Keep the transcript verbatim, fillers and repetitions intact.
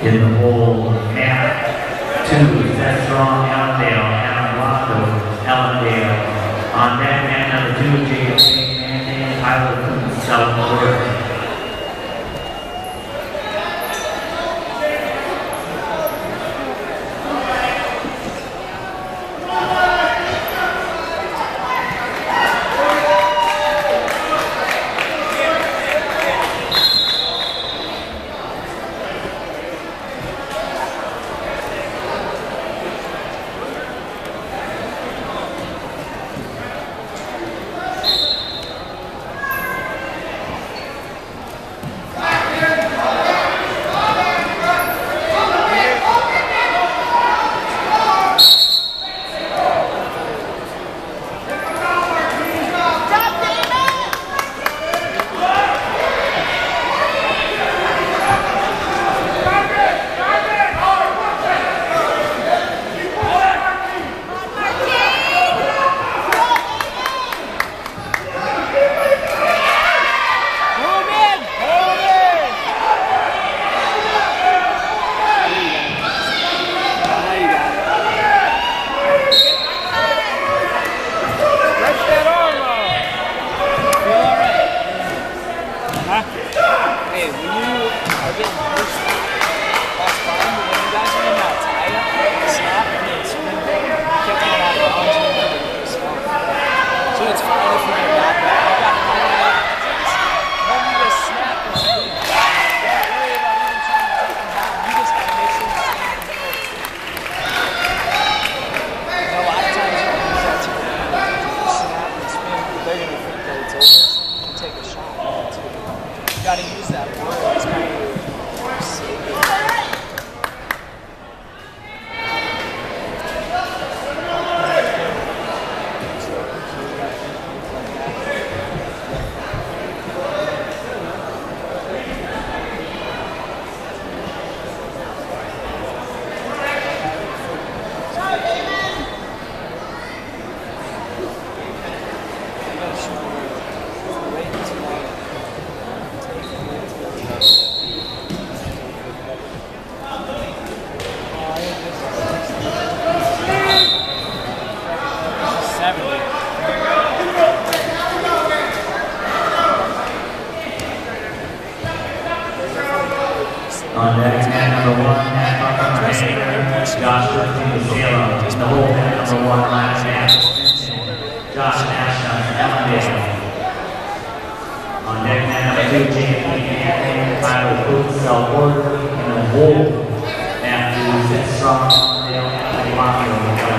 In the hole, half two, that's strong, Allendale, Alan Waco, Allendale. On deck, man number two, Jacob Manning, Tyler Coons, South Florida. On deck, man number one, Matt Buckner, Josh Salem. In the hole, man number one, last half, Josh Ashton, Allendale. On deck, man number two, James Anthony, Tyler Coons, South Florida. In the hole, Matthew Strong, Allendale, Anthony Waco.